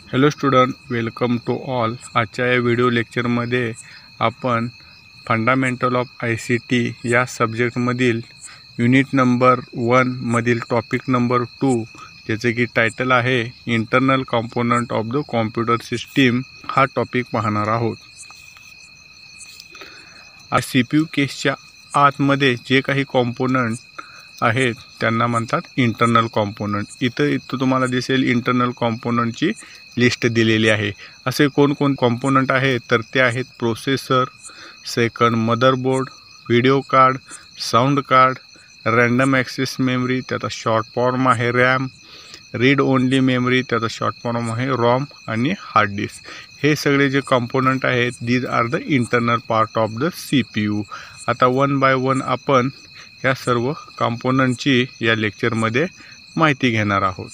Hello student, welcome to all. आजच्या या video लेक्चरमध्ये आपण फंडामेंटल ऑफ ICT या सब्जेक्टमधील युनिट नंबर 1 मधील टॉपिक नंबर 2 ज्याचे की टायटल आहे internal component of the computer system हा टॉपिक पाहणार आहोत. CPU केसच्या आतमध्ये जे काही कॉम्पोनंट आहेत त्यांना म्हणतात इंटरनल कॉम्पोनंट. इथं तुम्हाला दिसेल इंटरनल कॉम्पोनंटची लिस्ट दिलेली आहे. असे कोण कॉम्पोनंट आहेत तर ते आहेत processor, second motherboard, video card, sound card, random access memory त्याचा शॉर्ट फॉर्म आहे रॅम, रीड ओनली मेमरी त्याचा शॉर्ट फॉर्म आहे रॉम आणि हार्ड डिस्क. हे सगळे जे कॉम्पोनंट आहेत these are the internal part of the CPU. आता वन बाय वन आपण या सर्व कॉम्पोनंटची या लेक्चरमध्ये माहिती घेणार आहोत.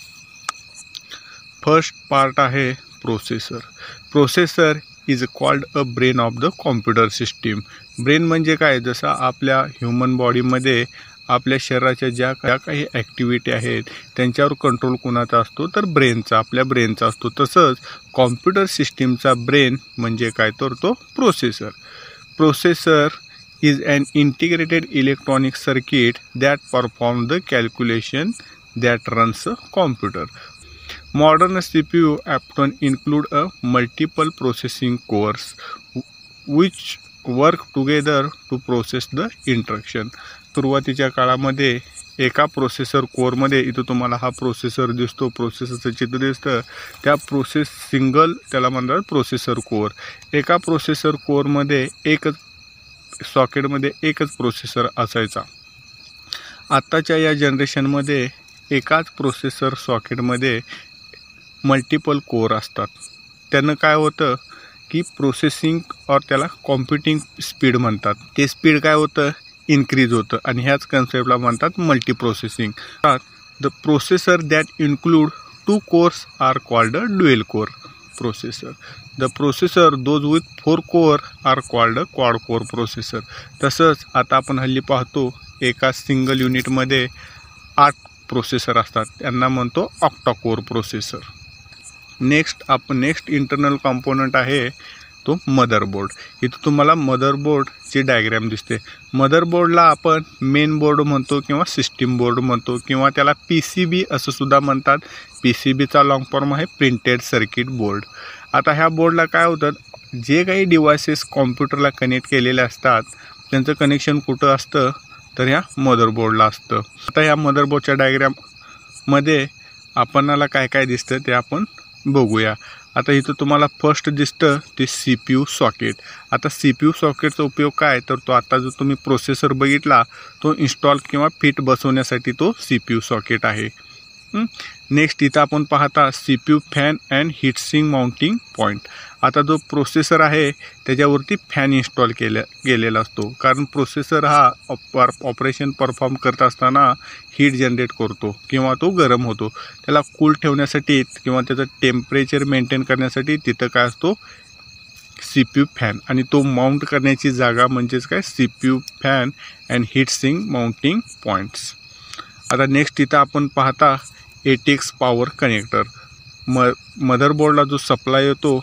फर्स्ट पार्ट आहे processor. Processor is called a brain of the computer system. Brain म्हणजे काय, जसं आपल्या ह्युमन बॉडीमध्ये आपल्या शरीराच्या ज्या काही ॲक्टिव्हिटी आहेत त्यांच्यावर कंट्रोल कोणाचा असतो तर ब्रेनचा, आपल्या ब्रेनचा असतो. तसंच कॉम्प्युटर सिस्टीमचा ब्रेन म्हणजे काय तर तो processor. Processor is an integrated electronic circuit that performs the calculation that runs a computer. Modern CPU often include a multiple processing cores which work together to process the instruction. सुरुवातीच्या काळामध्ये एका processor कोरमध्ये, इथं तुम्हाला हा processor दिसतो, प्रोसेसरचं चित्र दिसतं, त्या त्याला म्हणतात प्रोसेसर कोर. एका प्रोसेसर कोरमध्ये सॉकेटमध्ये एकच प्रोसेसर असायचा. आत्ताच्या या जनरेशनमध्ये एकाच प्रोसेसर सॉकेटमध्ये मल्टिपल कोर असतात. त्यानं काय होतं की प्रोसेसिंग और त्याला कॉम्प्युटिंग स्पीड म्हणतात. ते स्पीड काय होतं, इन्क्रीज होतं आणि ह्याच कन्सेप्टला म्हणतात multi processing. The processor that include 2 cores are called a dual core processor. The processor those with 4 core are called a quad core processor. तसंच आता आपण हल्ली पाहतो एका सिंगल युनिटमध्ये 8 प्रोसेसर असतात, त्यांना म्हणतो octa core processor. Next internal component आहे तो मदरबोर्ड. इथं तुम्हाला मदरबोर्डची डायग्राम दिसते. मदरबोर्डला आपण मेन बोर्ड म्हणतो किंवा सिस्टीम बोर्ड म्हणतो किंवा त्याला PCB असं सुद्धा म्हणतात. PCBचा लॉंग फॉर्म आहे प्रिंटेड सर्किट बोर्ड. आता ह्या बोर्डला काय होतं, जे काही डिव्हायसेस कॉम्प्युटरला कनेक्ट केलेले असतात त्यांचं कनेक्शन कुठं असतं तर ह्या मदरबोर्डला असतं. आता ह्या मदरबोर्डच्या डायग्राममध्ये आपणाला काय काय दिसतं ते आपण बघूया. आता इथं तुम्हाला फर्स्ट दिसतं ते CPU सॉकेट. आता CPU सॉकेटचा उपयोग काय तर तो आता जो तुम्ही प्रोसेसर बघितला तो इन्स्टॉल किंवा फिट बसवण्यासाठी तो CPU सॉकेट आहे. नेक्स्ट इथं आपण पाहता CPU fan and heatsink mounting point. आता जो प्रोसेसर आहे त्याच्यावरती फॅन इन्स्टॉल गेलेला असतो, कारण प्रोसेसर हा ऑपरेशन परफॉर्म करत असताना हीट जनरेट करतो किंवा तो गरम होतो. त्याला कूल ठेवण्यासाठी किंवा त्याचं टेम्परेचर मेंटेन करण्यासाठी तिथं काय असतो CPU फॅन, आणि तो माउंट करण्याची जागा म्हणजेच काय CPU fan and heatsink mounting points. आता नेक्स्ट इथं आपण पाहता ATX पॉवर कनेक्टर. मदरबोर्डला जो सप्लाय येतो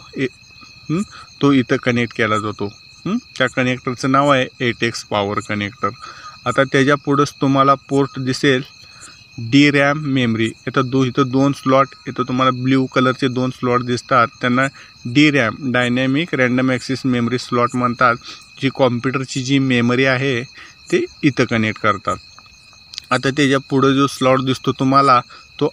तो इथं कनेक्ट केला जातो. त्या कनेक्टरचं नाव आहे ATX पॉवर कनेक्टर. आता त्याच्या पुढंच तुम्हाला पोर्ट दिसेल DRAM मेमरी. इथं 2 स्लॉट, इथं तुम्हाला ब्ल्यू कलरचे 2 स्लॉट दिसतात, त्यांना DRAM dynamic random access memory slot म्हणतात. जी कॉम्प्युटरची जी मेमरी आहे ते इथं कनेक्ट करतात. आता त्याच्या पुढं जो स्लॉट दिसतो तुम्हाला तो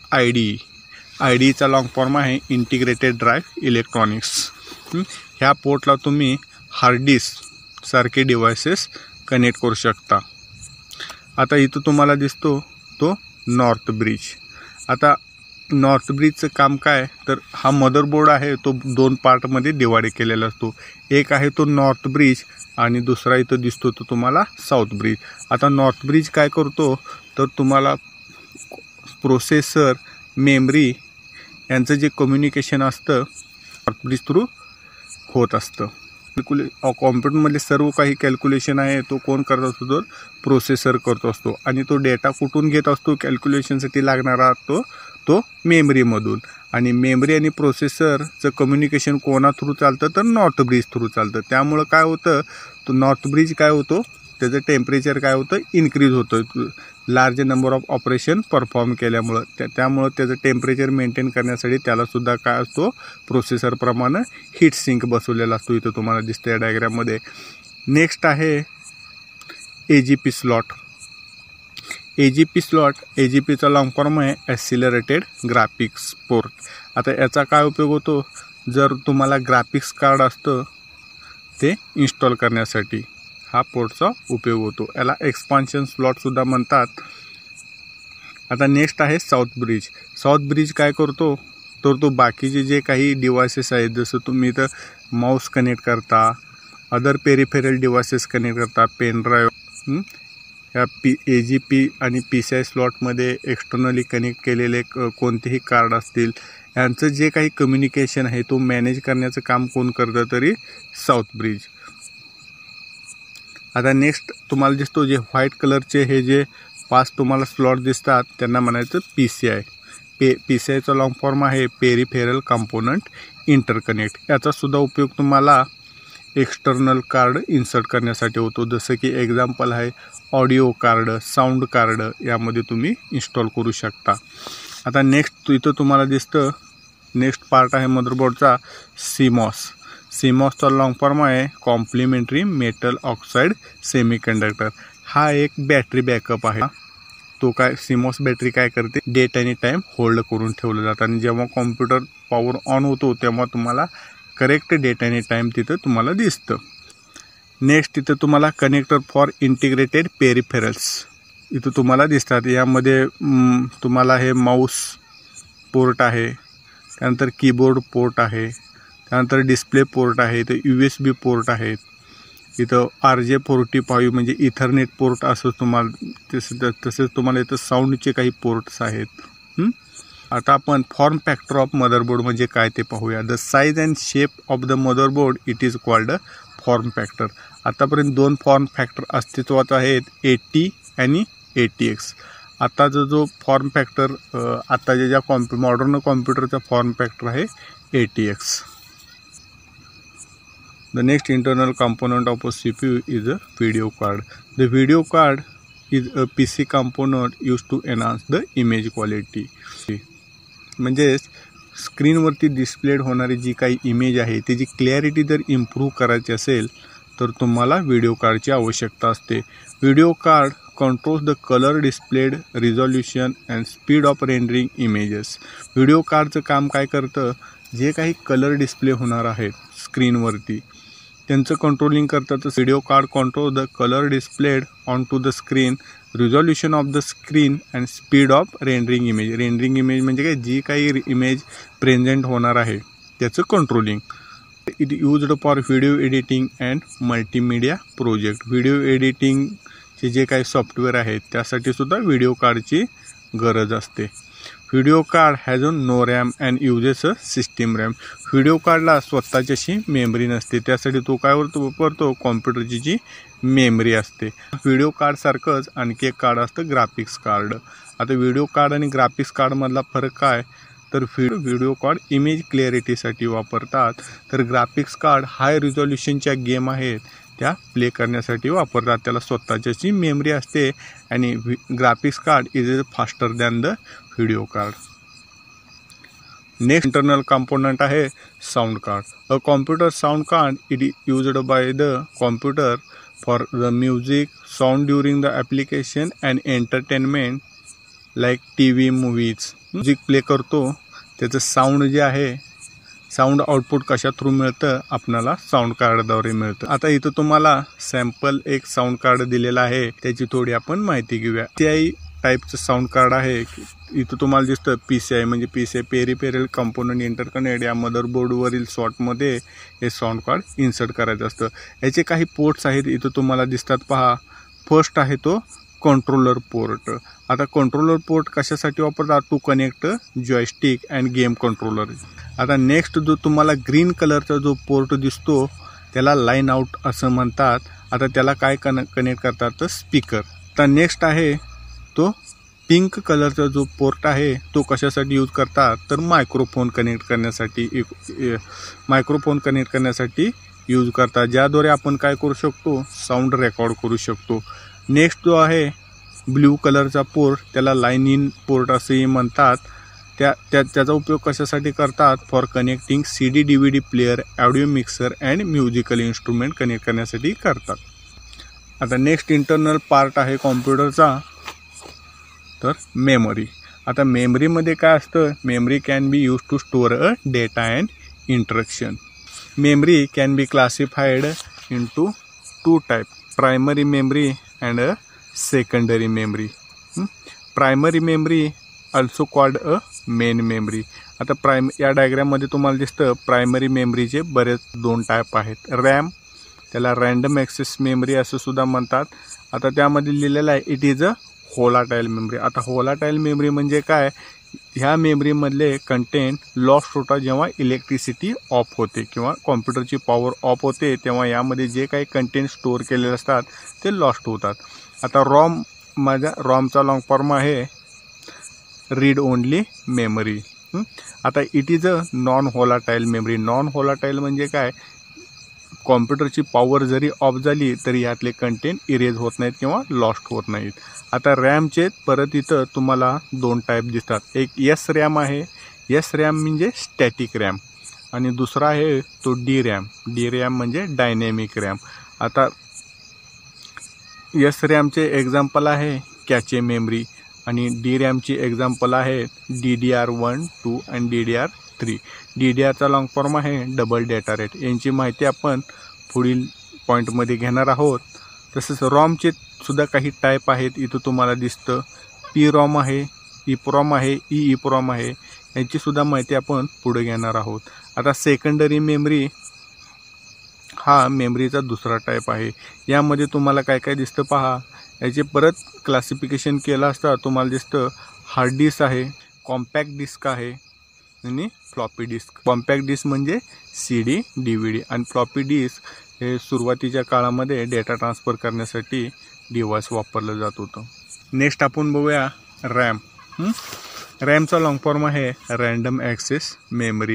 IDEचा लॉंग फॉर्म आहे इंटिग्रेटेड ड्राईव्ह इलेक्ट्रॉनिक्स. ह्या पोर्टला तुम्ही हार्ड डिस्क सारखे डिव्हायसेस कनेक्ट करू शकता. आता इथं तुम्हाला दिसतो तो नॉर्थ ब्रिज. आता नॉर्थ ब्रिजचं काम काय तर हा मदरबोर्ड आहे तो 2 पार्टमध्ये डिवाइड केलेला असतो. एक आहे तो नॉर्थ ब्रिज आणि दुसरा इथं दिसतो तो तुम्हाला साऊथ ब्रिज. आता नॉर्थ ब्रिज काय करतो तर तुम्हाला प्रोसेसर, मेमरी यांचं जे कम्युनिकेशन असतं नॉर्थ ब्रिज थ्रू होत असतं. कॉम्प्युटरमधले सर्व काही कॅल्क्युलेशन आहे तो कोण करत असतो तर प्रोसेसर करतो असतो, आणि तो डेटा कुठून घेत असतो कॅल्क्युलेशनसाठी लागणारा तो तो मेमरीमधून, आणि मेमरी आणि प्रोसेसरचं कम्युनिकेशन कोणा थ्रू चालतं तर नॉर्थ ब्रिज थ्रू चालतं. त्यामुळं काय होतं, तो नॉर्थ ब्रिज काय होतो, त्याचं टेम्परेचर काय होतं, इन्क्रीज होतं large number of operation perform केल्यामुळं. त्यामुळं त्याचं टेम्परेचर मेंटेन करण्यासाठी त्यालासुद्धा काय असतो, प्रोसेसरप्रमाणे हीट सिंक बसवलेला असतो. इथं तुम्हाला दिसतं या डायग्राममध्ये. नेक्स्ट आहे AGP स्लॉट. AGP स्लॉट, AGPचा लॉंग फॉर्म आहे ॲक्सिलरेटेड ग्राफिक्स पोर्ट. आता याचा काय उपयोग होतो, जर तुम्हाला ग्राफिक्स कार्ड असतं ते इन्स्टॉल करण्यासाठी हा पोर्टचा उपयोग होतो. याला एक्सपान्शन स्लॉटसुद्धा म्हणतात. आता नेक्स्ट आहे साऊथ ब्रिज. साऊथ ब्रिज काय करतो, तर तो बाकीचे जे काही डिव्हायसेस आहेत, जसं तुम्ही इथं माऊस कनेक्ट करता, अदर पेरिफेरल डिव्हायसेस कनेक्ट करता, पेन ड्राईव्ह, या AGP आणि PCI स्लॉटमध्ये एक्सटर्नली कनेक्ट केलेले कोणतेही कार्ड असतील, यांचं जे काही कम्युनिकेशन आहे तो मॅनेज करण्याचं काम कोण करतं, तरी साऊथ ब्रिज. आता नेक्स्ट तुम्हाला दिसतो जे व्हाईट कलरचे हे जे 5 तुम्हाला स्लॉट दिसतात त्यांना म्हणायचं PCI. PCIचा लॉंग फॉर्म आहे पेरिफेरल कंपोनंट इंटरकनेक्ट. याचासुद्धा उपयोग तुम्हाला एक्सटर्नल कार्ड इन्सर्ट करण्यासाठी होतो. जसं की एक्झाम्पल आहे ऑडिओ कार्ड, साऊंड कार्ड, यामध्ये तुम्ही इन्स्टॉल करू शकता. आता नेक्स्ट इथं तुम्हाला दिसतं, नेक्स्ट पार्ट आहे मदरबोर्डचा CMOS. CMOSचा लॉंग फॉर्म आहे कॉम्प्लिमेंटरी मेटल ऑक्साईड सेमीकंडक्टर. हा एक बॅटरी बॅकअप आहे. तो काय, CMOS बॅटरी काय करते, डेट आणि टाईम होल्ड करून ठेवलं जातं, आणि जेव्हा कॉम्प्युटर पॉवर ऑन होतो तेव्हा तुम्हाला करेक्ट डेट आणि टाईम तिथं तुम्हाला दिसतं. नेक्स्ट इथं तुम्हाला कनेक्टर फॉर इंटिग्रेटेड पेरिफेरल्स इथं तुम्हाला दिसतात. यामध्ये तुम्हाला हे माऊस पोर्ट आहे, त्यानंतर कीबोर्ड पोर्ट आहे, त्यानंतर डिस्प्ले पोर्ट आहे, इथं USB पोर्ट आहेत, इथं RJ45 म्हणजे इथरनेट पोर्ट असं तुम्हाला तसेच तुम्हाला इथं साऊंडचे काही पोर्ट्स आहेत. आता आपण फॉर्म फॅक्टर ऑफ मदरबोर्ड म्हणजे काय ते पाहूया. The size and shape of the motherboard it is called form factor. आतापर्यंत 2 फॉर्म फॅक्टर अस्तित्वात आहेत, 80 आणि 80X. आताचा जो फॉर्म फॅक्टर आताच्या ज्या मॉडर्न कॉम्प्युटरचा फॉर्म फॅक्टर आहे 80X. The next internal component of a CPU is a video card. The video card is a PC component used to enhance the image quality. म्हणजे स्क्रीनवरती displayed होणारी जी काही image आहे त्याची clarity जर improve करायची असेल तर तुम्हाला व्हिडिओ कार्डची आवश्यकता असते. Video card controls the colour displayed, resolution and speed of rendering images. Video कार्डचं काम काय करतं, जे काही कलर डिस्प्ले होणार आहेत स्क्रीनवरती त्यांचं कंट्रोलिंग करतात. Video card control the colour displayed on to the screen, resolution of the screen and speed of rendering image. Rendering image म्हणजे काय, जी काही इमेज प्रेझेंट होणार आहे त्याचं कंट्रोलिंग. It used for video editing and multimedia project. Video एडिटिंगचे जे काही सॉफ्टवेअर आहेत त्यासाठी सुद्धा व्हिडिओ कार्डची गरज असते. Video card has no RAM and uses a system RAM. Video कार्डला स्वतःची अशी मेमरी नसते, त्यासाठी तो काय वापरतो, कॉम्प्युटरची जी मेमरी असते. व्हिडिओ कार्डसारखंच आणखी एक कार्ड असतं ग्राफिक्स कार्ड. आता व्हिडिओ कार्ड आणि ग्राफिक्स कार्डमधला फरक काय, तर व्हिडिओ कार्ड इमेज क्लॅरिटीसाठी वापरतात, तर ग्राफिक्स कार्ड हाय रिझॉल्युशनच्या गेम आहेत त्या प्ले करण्यासाठी वापरतात. त्याला स्वतःची मेमरी असते आणि graphics card is faster than the video card. Next internal component आहे sound card. A computer sound card it used by the computer for the music sound during the application and entertainment like TV, movies. Music play करतो त्याचं sound जे आहे, sound output कशा through मिळतं, आपल्याला sound कार्डद्वारे मिळतं. आता इथं तुम्हाला सॅम्पल एक साऊंड कार्ड दिलेला आहे, त्याची थोडी आपण माहिती घेऊया. PCI टाईपचं साऊंड कार्ड आहे. इथं तुम्हाला दिसतं PCI म्हणजे PCI पेरिफेरल कंपोनंट इंटरकनेक्ट. या मदरबोर्डवरील स्लॉटमध्ये हे साऊंड कार्ड इन्सर्ट करायचं असतं. याचे काही पोर्ट्स आहेत इथं तुम्हाला दिसतात, पहा. फर्स्ट आहे तो कंट्रोलर पोर्ट. आता कंट्रोलर पोर्ट कशासाठी वापरतात, to connect joystick and game controller. आता नेक्स्ट जो तुम्हाला ग्रीन कलरचा जो पोर्ट दिसतो त्याला लाईन आउट असं म्हणतात. आता त्याला काय कनेक्ट करतात, तर स्पीकर. आता नेक्स्ट आहे तो पिंक कलरचा जो पोर्ट आहे तो कशासाठी यूज करतात तर मायक्रोफोन कनेक्ट करण्यासाठी यूज करतात, ज्याद्वारे आपण काय करू शकतो साऊंड रेकॉर्ड करू शकतो. नेक्स्ट जो आहे ब्ल्यू कलरचा पोर्ट त्याला लाईन इन पोर्ट असेही म्हणतात. त्याचा उपयोग कशासाठी करतात for connecting CD DVD player, audio mixer and musical instrument connect करण्यासाठी करतात. आता नेक्स्ट इंटरनल पार्ट आहे कॉम्प्युटरचा तर मेमरी. आता मेमरीमध्ये काय असतं, memory can be use to store a data and instruction. Memory can be classified into 2 type, primary memory and a secondary memory. Primary memory also called a main memory. आता या डायग्राममध्ये तुम्हाला दिसतं प्रायमरी मेमरीचे बरेच 2 टाईप आहेत. RAM, त्याला random access memory असं सुद्धा म्हणतात. आता त्यामध्ये लिहिलेलं आहे it is a volatile memory. आता होलाटाईल मेमरी म्हणजे काय, ह्या मेमरीमधले कंटेंट लॉस्ट होतात जेव्हा इलेक्ट्रिसिटी ऑफ होते किंवा कॉम्प्युटरची पॉवर ऑफ होते, तेव्हा यामध्ये जे काही कंटेंट स्टोअर केलेले असतात ते लॉस्ट होतात. आता रॉमचा लॉंग फॉर्म आहे रीड ओनली मेमरी. आता it is a non volatile memory. Non volatile म्हणजे काय, कॉम्प्युटरची पॉवर जरी ऑफ झाली तरी यातले कंटेंट इरेज होत नाहीत किंवा लॉस्ट होत नाहीत. आता रॅमचे परत इथं तुम्हाला 2 टाईप दिसतात. एक एस रॅम आहे, एस रॅम म्हणजे स्टॅटिक रॅम, आणि दुसरा आहे तो डी रॅम. डी रॅम म्हणजे डायनॅमिक रॅम. आता एस रॅमचे एक्झाम्पल आहे कॅचे मेमरी आणि डी रॅमची एक्झाम्पल आहे DDR1, 2 आणि DDR3. DDRचा लॉंग फॉर्म आहे डबल डेटा रेट. यांची माहिती आपण पुढील पॉईंटमध्ये घेणार आहोत. तसंच रॉमचे सुद्धा काही टाईप आहेत, इथं तुम्हाला दिसतं PROM आहे, EPROM आहे, EEPROM आहे. यांची सुद्धा माहिती आपण पुढे घेणार आहोत. आता सेकंडरी मेमरी हा मेमरीचा दुसरा टाईप आहे. यामध्ये तुम्हाला काय काय दिसतं पहा. याचे परत क्लासिफिकेशन केलं असता तुम्हाला दिसतं हार्ड डिस्क आहे, कॉम्पॅक्ट डिस्क आहे आणि फ्लॉपी डिस्क. कॉम्पॅक्ट डिस्क म्हणजे CD DVD आणि फ्लॉपी डिस्क हे सुरुवातीच्या काळामध्ये डेटा ट्रान्सफर करण्यासाठी डिव्हाइस वापरलं जात होतं. नेक्स्ट आपण बघूया रॅम. रॅमचा लॉंग फॉर्म आहे random access memory.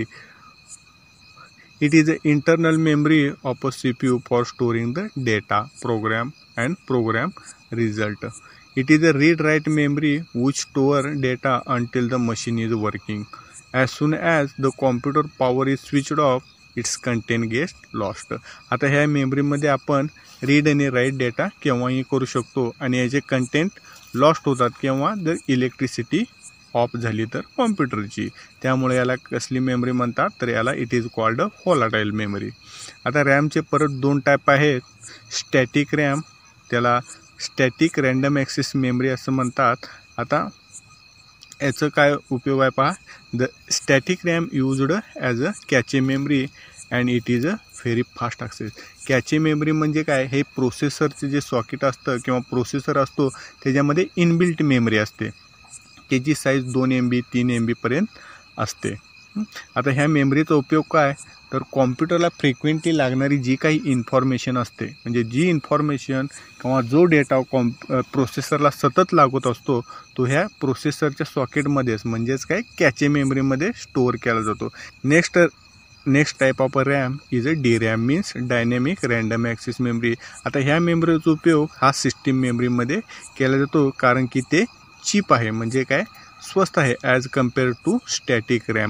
It is an internal memory of a CPU for storing the data, program and program result. It is a read-write memory which store data until the machine is working. As soon as the computer power is switched off, its content gets lost. आता ह्या मेमरीमध्ये आपण read आणि right data केव्हाही करू शकतो आणि याचे कंटेंट लॉस्ट होतात केव्हा जर इलेक्ट्रिसिटी ऑफ झाली तर कॉम्प्युटरची. त्यामुळे याला कसली मेमरी म्हणतात तर याला it is called a volatile memory. आता रॅमचे परत 2 टाईप आहेत. स्टॅटिक रॅम, त्याला स्टॅटिक रँडम ॲक्सेस मेमरी असं म्हणतात. आता याचं काय उपयोग आहे पहा. The static RAM used as a cache memory and it is a very fast access. Cache memory म्हणजे काय, हे प्रोसेसरचे जे सॉकेट असतं किंवा प्रोसेसर असतो त्याच्यामध्ये इनबिल्ट मेमरी असते. त्याची साईज 2 MB 3 MB पर्यंत असते. आता ह्या मेमरीचा उपयोग काय तर कॉम्प्युटरला फ्रिक्वेंटली लागणारी जी काही इन्फॉर्मेशन असते, म्हणजे जी इन्फॉर्मेशन किंवा जो डेटा प्रोसेसरला सतत लागत असतो तो ह्या प्रोसेसरच्या सॉकेटमध्येच म्हणजेच काय कॅचे मेमरीमध्ये स्टोअर केला जातो. Next type of RAM is a DRAM means dynamic random access memory. आता ह्या मेमरीचा उपयोग हा सिस्टीम मेमरीमध्ये केला जातो कारण की ते चीप आहे, म्हणजे काय स्वस्त आहे as compare to static RAM.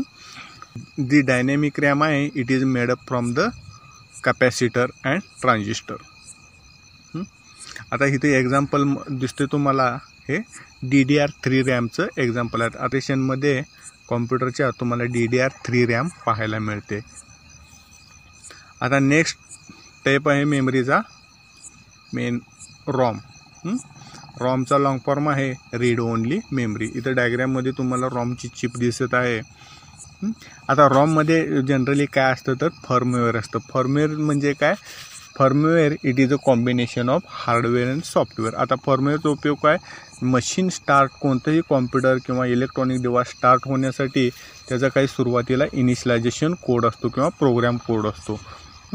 जी डायनॅमिक रॅम आहे it is made up from the capacitor and transistor. आता इथे एक्झाम्पल दिसते तुम्हाला, हे DDR3 रॅमचं एक्झाम्पल आहे. ऑपरेशनमध्ये कॉम्प्युटरच्या तुम्हाला DDR3 रॅम पाहायला मिळते. आता नेक्स्ट टाईप आहे मेमरीचा मेन रॉम. रॉमचा लॉंग फॉर्म आहे रीड ओनली मेमरी. इथं डायग्राममध्ये तुम्हाला रॉमची चिप दिसत आहे. आता रॉममध्ये जनरली काय असतं तर फर्मवेअर असतं. फर्मवेअर म्हणजे काय, firmware it is a combination of hardware and software. आता फर्मवेअरचा उपयोग काय, मशीन स्टार्ट कोणतंही कॉम्प्युटर किंवा इलेक्ट्रॉनिक डिव्हाइस स्टार्ट होण्यासाठी त्याचा काही सुरुवातीला इनिशियलायझेशन कोड असतो किंवा प्रोग्राम कोड असतो.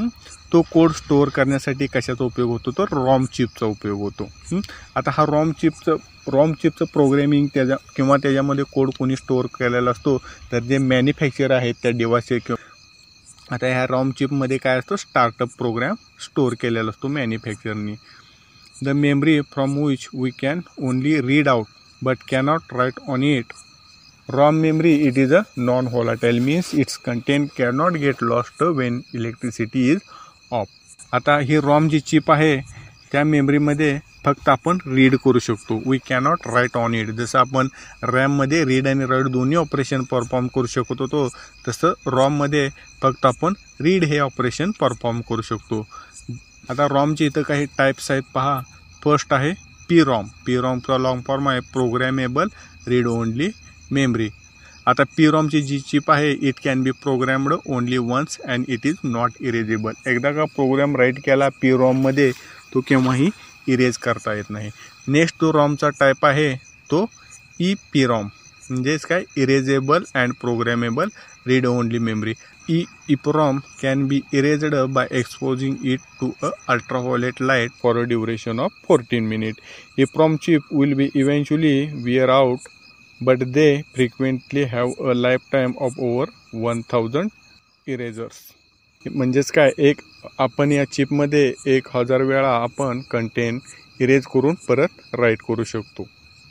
तो कोड स्टोअर करण्यासाठी कशाचा उपयोग होतो, तर रॉम चिपचा उपयोग होतो. आता हा रॉम चिपचं प्रोग्रॅमिंग त्याच्यामध्ये कोड कोणी स्टोअर केलेला असतो, तर जे मॅन्युफॅक्चर आहेत त्या डिव्हाइसचे. आता ह्या रॉम चिपमध्ये काय असतो, स्टार्टअप प्रोग्राम स्टोअर केलेला असतो मॅन्युफॅक्चरनी. The memory from which we can only read out but cannot write on it. ROM memory, it is a non-volatile, means its content cannot get lost when electricity is off. आता ही ROM जी chip आहे त्या मेमरीमध्ये फक्त आपण read करू शकतो. We cannot write on it. जसं आपण रॅममध्ये रीड आणि राईट दोन्ही ऑपरेशन परफॉर्म करू शकत होतो, तसं रॉममध्ये फक्त आपण रीड हे ऑपरेशन परफॉर्म करू शकतो. आता रॉमचे इथं काही टाईप्स आहेत पहा. फर्स्ट आहे PROM. PROMचा लॉंग फॉर्म आहे प्रोग्रॅमेबल रीड ओनली मेमरी. आता PROMची जी चिप आहे it can be programmed only once and it is not erasable. एकदा का प्रोग्राम राईट केला PROMमध्ये तो केव्हाही इरेज करता येत नाही. नेक्स्ट जो रॉमचा टाईप आहे तो EPROM, म्हणजेच काय, erasable and programmable read only memory. EPROM can be erased by exposing it to a ultraviolet light for a duration of 14 minutes. EPROM chip will be eventually wear out, but they frequently have a lifetime of over 1000 erasers. म्हणजेच काय, आपण या चिपमध्ये 1000 वेळा आपण content erase करून परत write करू शकतो.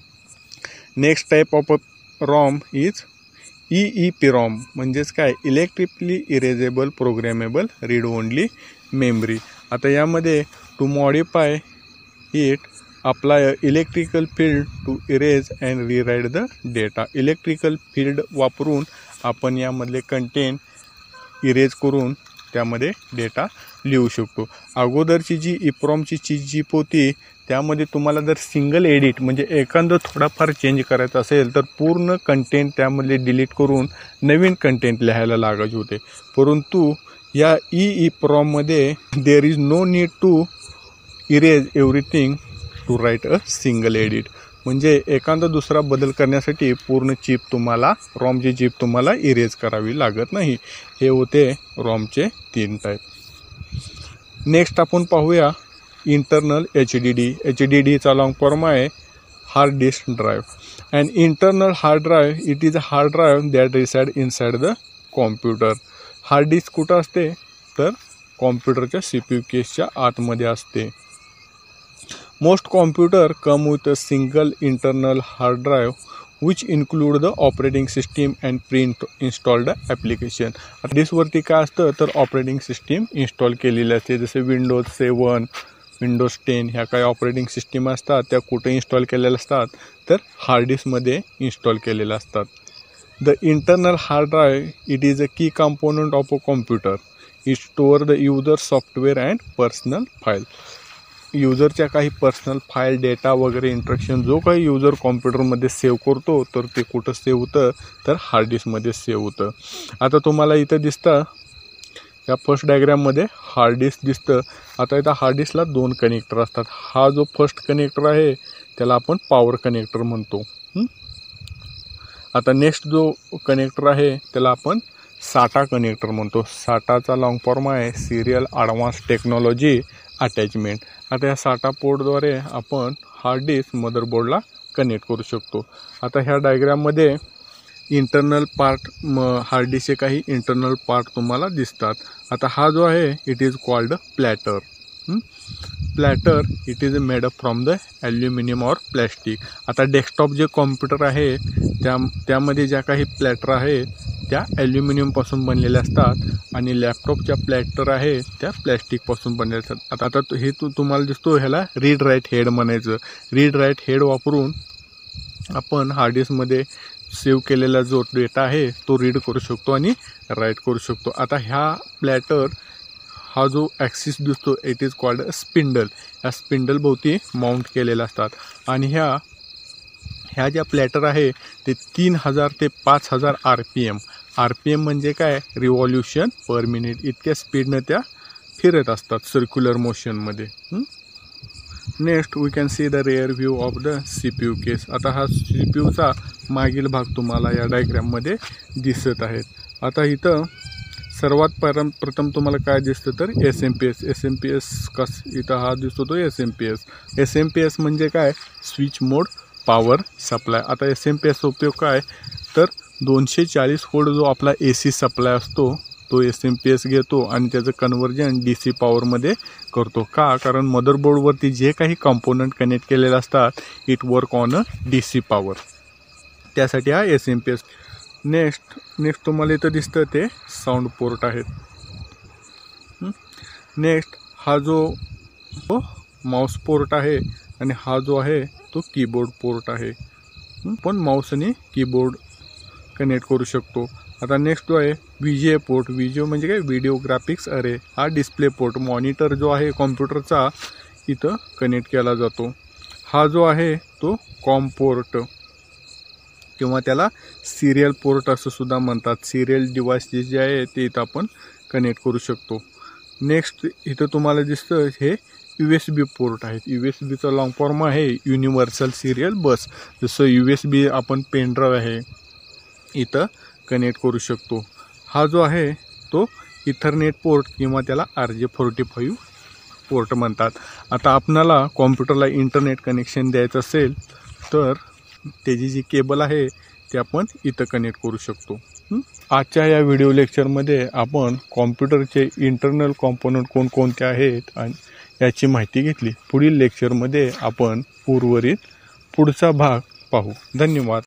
Next type of ROM is EEPROM, म्हणजेच काय, electrically erasable programmable read only memory. आता यामध्ये to modify it apply electrical field to erase and rewrite the data. Electrical field वापरून आपण यामधले कंटेंट इरेज करून त्यामध्ये डेटा लिहू शकतो. अगोदरची जी EPROMची चिप होती त्यामध्ये तुम्हाला जर सिंगल एडिट म्हणजे एखादं थोडाफार चेंज करायचं असेल तर पूर्ण कंटेंट त्यामधले डिलीट करून नवीन कंटेंट लिहायला लागायचे होते. परंतु या EEPROMमध्ये there is no need to erase everything to write a single edit. म्हणजे एखादा दुसरा बदल करण्यासाठी पूर्ण चिप तुम्हाला, रॉमची चिप तुम्हाला इरेज करावी लागत नाही. हे होते रॉमचे 3 टाईप. नेक्स्ट आपण पाहूया इंटरनल HDD. HDDचा लॉंग फॉर्म आहे hard disk drive. And internal hard drive it is a hard drive that reside inside the computer. Hard disk कुठं असते, तर कॉम्प्युटरच्या CPU केसच्या आतमध्ये असते. Most computer come with a single internal hard drive which include the operating system and pre-installed application. डिस्कवरती काय असतं, तर operating system install केलेली असते. जसे Windows 7, Windows 10 ह्या काही ऑपरेटिंग सिस्टीम असतात त्या कुठे इन्स्टॉल केलेल्या असतात, तर हार्ड डिस्कमध्ये इन्स्टॉल केलेल्या असतात. The internal hard drive it is a key component of a computer. It store the user software and personal file. युजरच्या काही पर्सनल फाईल, डेटा वगैरे इंस्ट्रक्शन जो काही युजर कॉम्प्युटरमध्ये सेव्ह करतो तर ते कुठं सेव्ह होतं, तर हार्ड डिस्कमध्ये सेव्ह होतं. आता तुम्हाला इथं दिसतं या फर्स्ट डायग्राममध्ये हार्ड डिस्क दिसतं. आता इथं हार्ड डिस्कला 2 कनेक्टर असतात. हा जो फर्स्ट कनेक्टर आहे त्याला आपण पॉवर कनेक्टर म्हणतो. आता नेक्स्ट जो कनेक्टर आहे त्याला आपण SATA कनेक्टर म्हणतो. SATAचा लॉंग फॉर्म आहे सिरियल ॲडव्हान्स टेक्नॉलॉजी अटॅचमेंट. आता या SATA पोर्टद्वारे आपण हार्ड डिस्क मदरबोर्डला कनेक्ट करू शकतो. आता ह्या डायग्राममध्ये इंटरनल पार्ट, हार्ड डिस्कचे काही इंटरनल पार्ट तुम्हाला दिसतात. आता हा जो आहे it is called platter. Platter it is made up from the aluminium or plastic. आता डेस्कटॉप जे कॉम्प्युटर आहे त्यामध्ये ज्या काही प्लॅटर आहेत त्या ॲल्युमिनियमपासून बनलेल्या असतात आणि लॅपटॉपच्या प्लॅटर आहे त्या प्लॅस्टिकपासून बनलेल्या असतात. आता हे तुम्हाला दिसतो, ह्याला रीड राईट हेड म्हणायचं. रीड राईट हेड वापरून आपण हार्ड डिस्कमध्ये सेव्ह केलेला जो डेटा आहे तो रीड करू शकतो आणि राईट करू शकतो. आता ह्या प्लॅटर हा जो ॲक्सिस दिसतो it is called a spindle. ह्या स्पिंडल भोवती माउंट केलेल्या असतात आणि ह्या ज्या प्लॅटर आहे ते 3000 ते 5000 RPM म्हणजे काय, रिव्हॉल्युशन पर मिनिट इतक्या स्पीडनं त्या फिरत असतात सर्क्युलर मोशनमध्ये. Next we can see the rear view of the CPU case. आता हा CPUचा मागील भाग तुम्हाला या डायग्राममध्ये दिसत आहेत. आता इथं सर्वात प्रथम तुम्हाला काय दिसतं तर SMPS इथं हा दिसतो तो SMPS म्हणजे काय, स्विच मोड पॉवर सप्लाय. आता SMPS उपयोग काय तर 240 व्होल्ट जो आपला AC सप्लाय असतो तो SMPS घेतो आणि त्याचं कन्व्हर्जन DC पॉवरमध्ये करतो. कारण मदरबोर्डवरती जे काही कंपोनंट कनेक्ट केलेले असतात it work on a DC power, त्यासाठी हा SMPS. नेक्स्ट तुम्हाला इथं दिसतं ते साऊंड पोर्ट आहेत. नेक्स्ट हा जो माऊस पोर्ट आहे आणि हा जो आहे तो कीबोर्ड पोर्ट आहे. पण माऊस आणि कीबोर्ड कनेक्ट करू शकतो. आता नेक्स्ट जो आहे VGA पोर्ट. VGA म्हणजे काय, व्हिडिओ ग्राफिक्स अरे. हा डिस्प्ले पोर्ट, मॉनिटर जो आहे कॉम्प्युटरचा इथं कनेक्ट केला जातो. हा जो आहे तो कॉम पोर्ट किंवा त्याला सिरियल पोर्ट असं सुद्धा म्हणतात. सिरियल डिव्हाइस जे आहे ते इथं आपण कनेक्ट करू शकतो. नेक्स्ट इथं तुम्हाला दिसतं हे USB पोर्ट आहेत. USBचं लॉंग फॉर्म आहे युनिव्हर्सल सिरियल बस. जसं USB आपण पेनड्राईव्ह आहे इथं कनेक्ट करू शकतो. हा जो आहे तो इथरनेट पोर्ट किंवा त्याला RJ45 पोर्ट म्हणतात. आता आपणाला कॉम्प्युटरला इंटरनेट कनेक्शन द्यायचं असेल तर त्याची जी केबल आहे ते आपण इथं कनेक्ट करू शकतो. आजच्या या व्हिडिओ लेक्चरमध्ये आपण कॉम्प्युटरचे इंटरनल कॉम्पोनंट कोणकोणते आहेत आणि याची माहिती घेतली. पुढील लेक्चरमध्ये आपण पुढचा भाग पाहू. धन्यवाद.